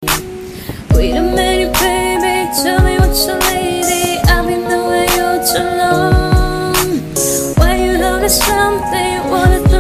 Wait a minute, baby, tell me what's your lady. I've been knowing you too long. Why you notice something, wanna